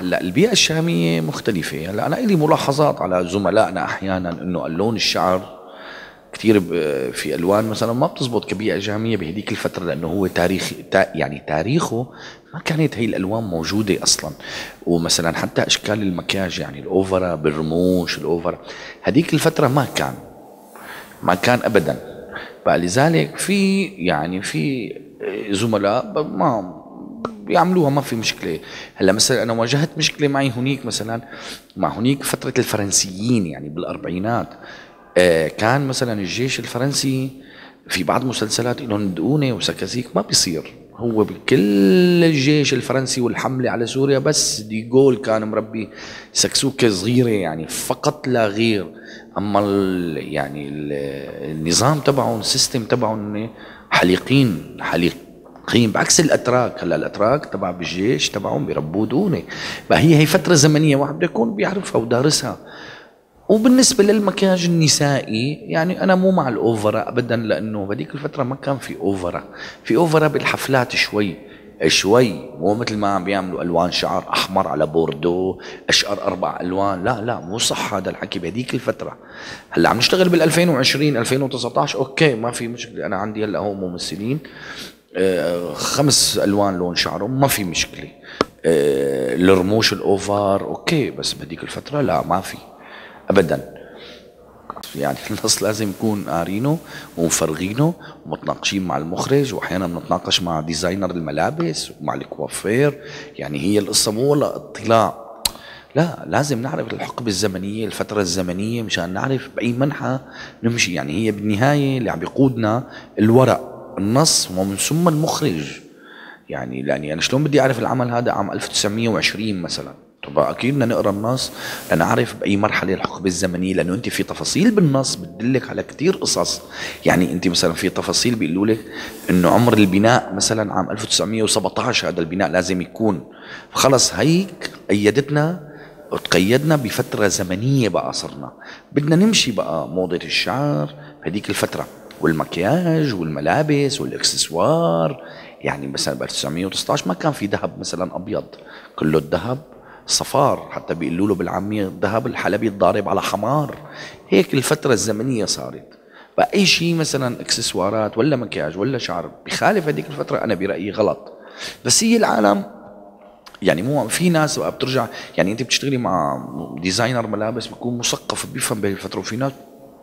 هلا البيئة الشامية مختلفة. هلا أنا إلي ملاحظات على زملائنا أحيانا إنه اللون الشعر كثير في ألوان مثلا ما بتزبط كبيئة شامية بهديك الفترة، لأنه هو تاريخ يعني تاريخه ما كانت هي الألوان موجودة أصلا. ومثلا حتى أشكال المكياج، يعني الأوفرا بالرموش، الأوفرا هديك الفترة ما كان أبدا. بقى لذلك في يعني في زملاء ما بيعملوها، ما في مشكلة. هلا مثلا أنا واجهت مشكلة معي هنيك مثلا مع هنيك فترة الفرنسيين يعني بالأربعينات. كان مثلا الجيش الفرنسي في بعض مسلسلات لهم دقونة وسكاسيك، ما بيصير. هو بكل الجيش الفرنسي والحملة على سوريا بس ديغول كان مربي سكسوكة صغيرة يعني فقط لا غير. أما يعني النظام تبعهم، السيستم تبعهم حليقين بعكس الاتراك. هلا الاتراك تبع بالجيش تبعهم بيربوا دونه. فهي فتره زمنيه واحد بده يكون بيعرفها ودارسها. وبالنسبة للمكياج النسائي يعني أنا مو مع الأوفرا أبدا، لأنه بهذيك الفترة ما كان في أوفرا. في أوفرا بالحفلات شوي مو مثل ما عم بيعملوا ألوان شعر أحمر على بوردو، أشقر 4 ألوان. لا مو صح هذا الحكي بهذيك الفترة. هلا عم نشتغل بال 2020 2019 أوكي ما في مشكلة. أنا عندي هلا هون ممثلين 5 ألوان لون شعرهم ما في مشكلة. الرموش الأوفر أوكي، بس بهذيك الفترة لا ما في ابدا. يعني النص لازم نكون قارينه ومفرغينه ومتناقشين مع المخرج، واحيانا بنتناقش مع ديزاينر الملابس ومع الكوافير. يعني هي القصه مو ولا اطلاع، لا لازم نعرف الحقبه الزمنيه، الفتره الزمنيه، مشان نعرف باي منحى نمشي. يعني هي بالنهايه اللي عم بيقودنا الورق، النص، ومن ثم المخرج. يعني لاني انا شلون بدي اعرف العمل هذا عام 1920 مثلا؟ طب اكيد بدنا نقرا النص لنعرف باي مرحله الحقبه الزمنيه، لانه انت في تفاصيل بالنص بتدلك على كثير قصص. يعني انت مثلا في تفاصيل بيقولوا لك انه عمر البناء مثلا عام 1917 هذا البناء لازم يكون. فخلص هيك ايدتنا وتقيدنا بفتره زمنيه. بقى صرنا بدنا نمشي بقى موضه الشعر هذيك الفتره، والمكياج والملابس والاكسسوار. يعني مثلا ب 1919 ما كان في ذهب مثلا ابيض، كله الذهب صفار. حتى بيقولوا له بالعامية الذهب الحلبي الضارب على حمار. هيك الفترة الزمنية صارت. فأي شيء مثلا اكسسوارات ولا مكياج ولا شعر بخالف هذيك الفترة أنا برأيي غلط. بس هي العالم يعني مو في ناس بقى بترجع. يعني انت بتشتغلي مع ديزاينر ملابس بيكون مثقف بيفهم بهي الفترة، وفي ناس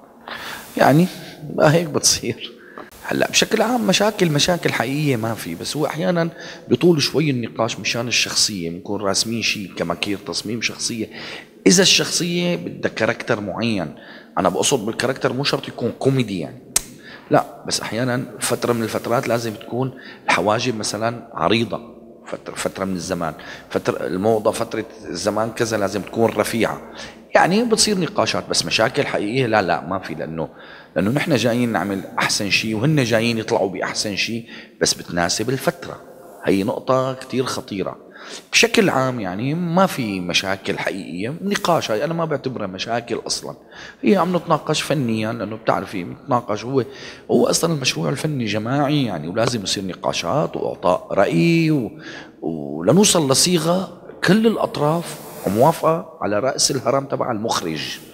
يعني ما هيك بتصير. هلا بشكل عام مشاكل حقيقيه ما في، بس هو احيانا بيطول شوي النقاش مشان الشخصيه. بنكون راسمين شيء كماكير تصميم شخصيه، اذا الشخصيه بدها كاركتر معين. انا بقصد بالكاركتر مو شرط يكون كوميدي يعني، لا، بس احيانا فتره من الفترات لازم تكون الحواجب مثلا عريضه. فتره من الزمان، فتره الموضه، فتره الزمان كذا لازم تكون رفيعه. يعني بتصير نقاشات، بس مشاكل حقيقيه لا ما في. لانه نحن جايين نعمل احسن شيء وهن جايين يطلعوا باحسن شيء، بس بتناسب الفتره. هي نقطه كثير خطيره. بشكل عام يعني ما في مشاكل حقيقية. نقاش هاي أنا ما بعتبرها مشاكل أصلا. هي عم نتناقش فنيا، لأنه بتعرفي نتناقش. هو أصلا المشروع الفني جماعي يعني، ولازم يصير نقاشات وإعطاء رأي ولنوصل لصيغة كل الأطراف موافقة على رأس الهرم تبع المخرج.